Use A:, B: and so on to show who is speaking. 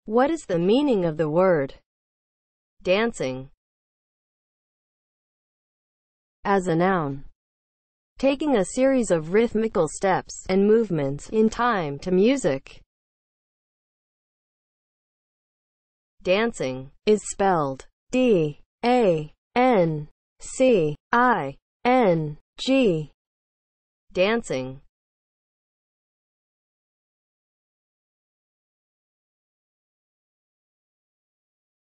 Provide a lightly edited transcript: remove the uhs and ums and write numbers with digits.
A: What is the meaning of the word dancing as a noun? Taking a series of rhythmical steps and movements in time to music. Dancing is spelled D-A-N-C-I-N-G. Dancing